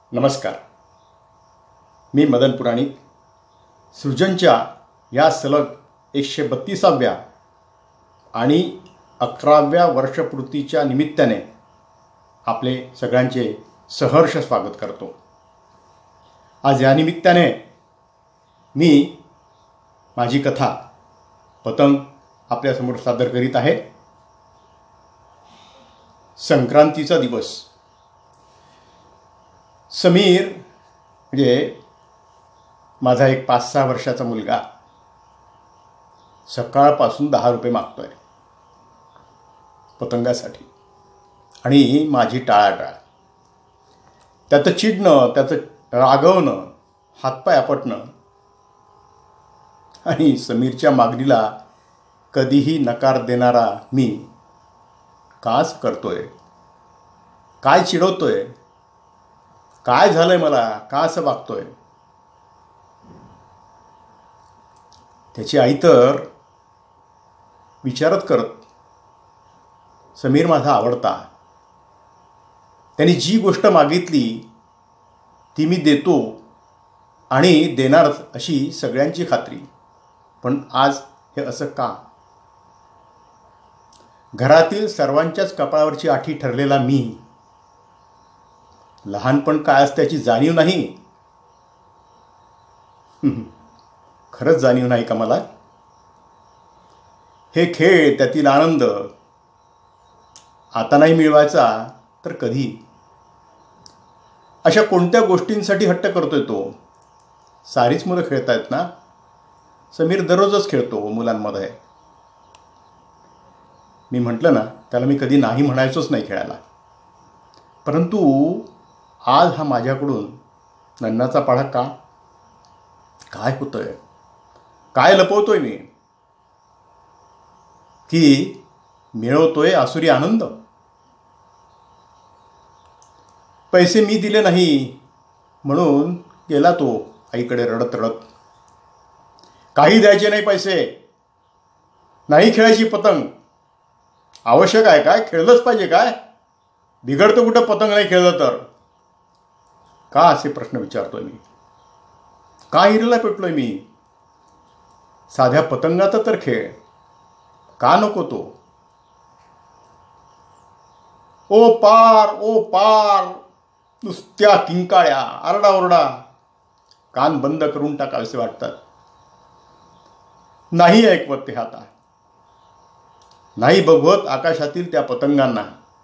नमस्कार. मी मदन पुराणिक. सृजनच्या या सलग 132व्या आणि 11व्या वर्षपूर्तीच्या निमित्ताने आपले सगळ्यांचे सहर्ष स्वागत करतो. आज या निमित्ताने मी माझी कथा पतंग आपल्यासमोर सादर करीत आहे. संक्रांतीचा दिवस. समीर म्हणजे माझा एक 5-6 वर्षाचा मुलगा सकाळपासून 10 रुपये मागतोय पतंगासाठी आणि माझी टाळाटाळ. त्याचं चिडणं, त्याचं रागवणं, हातपाय आपटणं आणि समीरच्या मागणीला कधीही नकार देणारा मी काच करतोय, काय चिडवतोय, काय झालंय, मला का असं वागतोय. त्याची आई तर विचारत करत, समीर माझा आवडता, त्यांनी जी गोष्ट मागितली ती मी देतो आणि देणारच अशी सगळ्यांची खात्री, पण आज हे असं का. घरातील सर्वांच्याच कपाळावरची आठी ठरलेला मी, लहानपण काय असतं त्याची जाणीव नाही. खरंच जाणीव नाही का मला. हे खेळ, त्यातील आनंद आता नाही मिळवायचा तर कधी. अशा कोणत्या गोष्टींसाठी हट्ट करतोय तो. सारीच मुलं खेळतायत ना. समीर दररोजच खेळतो मुलांमध्ये. मी म्हटलं ना त्याला, मी कधी नाही म्हणायचोच नाही खेळायला. परंतु आज हा माझ्याकडून नन्नाचा पाढा का. काय होतंय, काय लपवतोय मी, की मिळवतोय आसुरी आनंद. पैसे मी दिले नाही म्हणून गेला तो आईकडे रडत रडत. काही द्यायचे नाही पैसे, नाही खेळायची पतंग. आवश्यक आहे काय, खेळलंच पाहिजे काय, बिघडतं कुठं पतंग नाही खेळलं तर. का असे प्रश्न विचारतोय मी. का हिरला पेटलोय मी. साध्या पतंगाचा तर खेळ का नको तो. ओ पार, ओ पार, नुसत्या किंकाळ्या, आरडाओरडा, कान बंद करून टाकावेसे वाटतात. नाही ऐकवत ते आता. नाही बघवत आकाशातील त्या पतंगांना.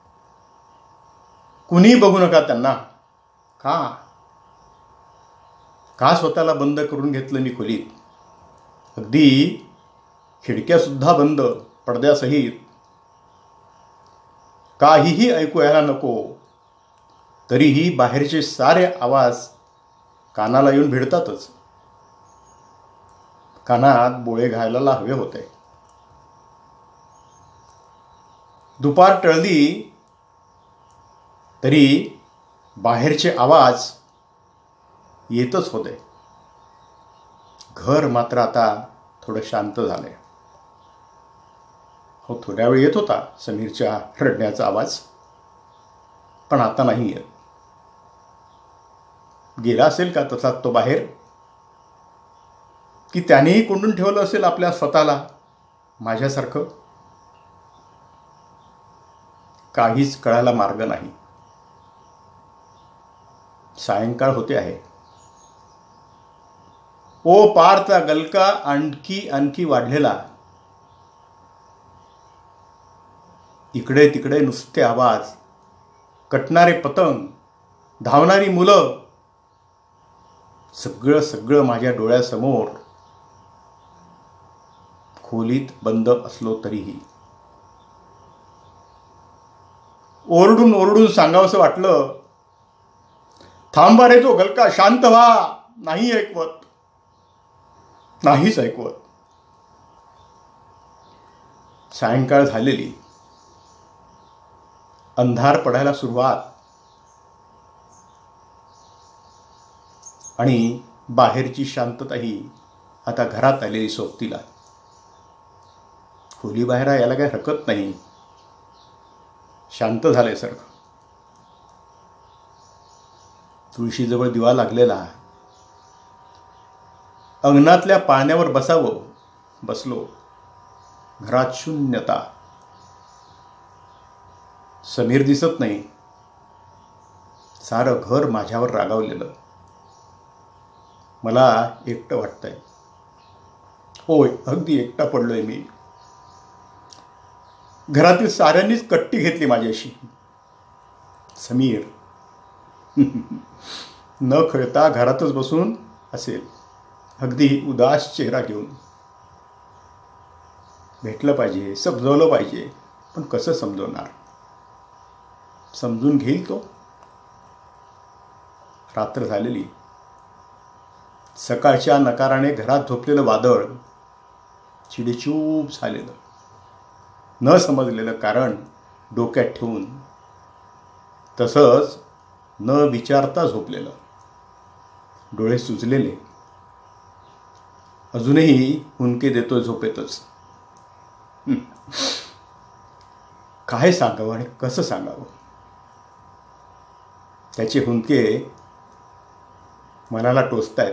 कुणी बघू नका त्यांना. का का स्वतःला बंद करून घेतलं मी खोलीत. अगदी खिडक्यासुद्धा बंद, पडद्यासहित. काहीही ऐकू यायला नको, तरीही बाहेरचे सारे आवाज कानाला येऊन भिडतातच. कानात बोळे घालायला हवे होते. दुपार टळली तरी बाहेरचे आवाज येतच होते. घर मात्र आता थोडं शांत झालंय. हो, थोड्या वेळ येत होता समीरच्या रडण्याचा आवाज, पण आता नाही येत. गेला असेल का तसा तो बाहेर, की त्यानेही कोंडून ठेवलं असेल आपल्या स्वतःला माझ्यासारखं. काहीच कळायला मार्ग नाही. सायंकाळ होते आहे. ओ पारचा गलका आणखी वाढलेला. इकडे तिकडे नुसते आवाज, कटणारे पतंग, धावणारी मुलं, सगळं माझ्या डोळ्यासमोर. खोलीत बंद असलो तरीही ओरडून ओरडून सांगावंसं वाटलं, थांबा रे तो गलका, शांत व्हा. नाही ऐकवत, नाहीच ऐकवत. सायंकाळ झालेली, अंधार पडायला सुरुवात आणि बाहेरची शांतताही आता घरात आलेली सोबतीला. खोली बाहेर यायला काही हरकत नाही. शांत झालंय सगळं. तुळशीजवळ दिवा लागलेला. अंगणातल्या पाळण्यावर बसलो. घरात शून्यता. समीर दिसत नाही. सारं घर माझ्यावर रागावलेलं. मला एकटं वाटतंय. होय, अगदी एकटा पडलोय मी. घरातील साऱ्यांनीच कट्टी घेतली माझ्याशी. समीर न कळता घरातच बसून असेल, अगदी उदास चेहरा घेऊन. भेटलं पाहिजे, समजवलं पाहिजे, पण कसं समजवणार? समजून घेईल तो? रात्र झालेली. सकाळच्या नकाराने घरात झोपलेलं वादळ चिडीचूप झालेलं. न समजलेलं कारण डोक्यात ठेवून, तसंच न विचारता झोपलेलं. डोळे सुजलेले. अजूनही हुंदके देतोय झोपेतच. काय सांगावं आणि कसं सांगावं? त्याचे हुंदके मनाला टोचतायत.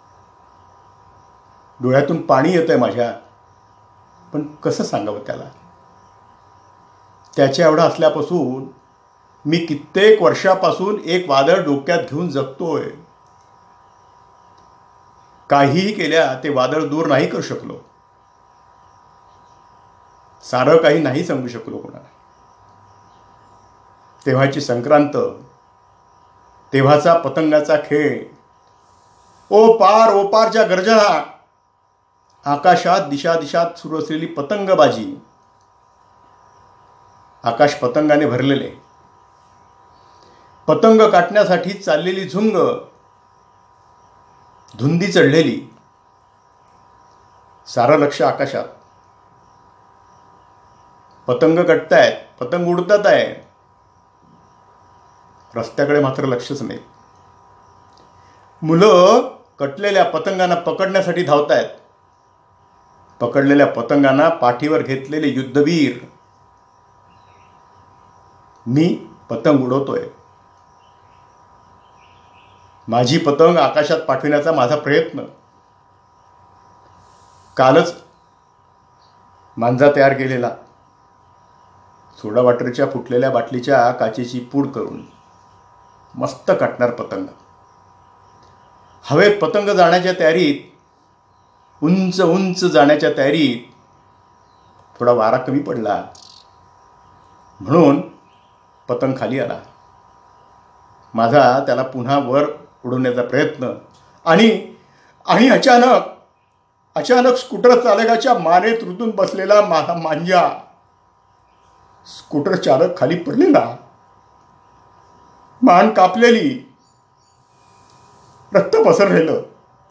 डोळ्यातून पाणी येतंय माझ्या, पण कसं सांगावं त्याला? त्याच्या एवढा असल्यापासून मी कित्येक वर्षापासून एक वादळ डोक्यात घेऊन जगतोय. काहीही केल्या ते वादळ दूर नाही करू शकलो. सारं काही नाही सांगू शकलो कोणाला. तेव्हाची संक्रांत, तेव्हाचा पतंगाचा खेळ, ओ पारच्या गर्जना, आकाशात दिशात सुरू असलेली पतंगबाजी, आकाश पतंगाने भरलेले, पतंग काटण्यासाठी चाललेली झुंग, धुंदी चढलेली, सारं लक्ष आकाशात. पतंग कटतायत, पतंग उडतात आहे, रस्त्याकडे मात्र लक्षच नाही. मुलं कटलेल्या पतंगांना पकडण्यासाठी धावतायत. पकडलेल्या पतंगांना पाठीवर घेतलेले युद्धवीर. मी पतंग उडवतोय. माझी पतंग आकाशात पाठविण्याचा माझा प्रयत्न. कालच मांजा तयार केलेला, सोडा वॉटरच्या फुटलेल्या बाटलीच्या काचेची पूड करून मस्त कटणार पतंग. हवेत पतंग जाण्याच्या तयारीत, उंच जाण्याच्या तयारीत थोडा वारा कमी पडला म्हणून पतंग खाली आला. माझा त्याला पुन्हा वर उडवण्याचा प्रयत्न आणि अचानक स्कूटर चालकाच्या मानेत रुतून बसलेला माझा मांजा. स्कूटर चालक खाली पडलेला, मान कापलेली, रक्त पसरलेलं.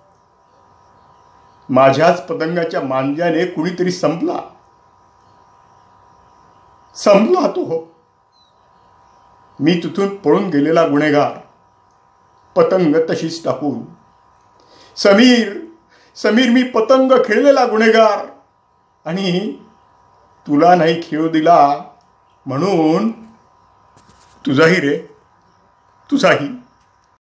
माझ्याच पतंगाच्या मांज्याने कुणीतरी संपला तो. मी तिथून पळून गेलेला गुन्हेगार, पतंग तशीच टाकून. समीर मी पतंग खेळलेला गुन्हेगार, आणि तुला नाही खेळू दिला म्हणून तुझाही रे, तुझाही.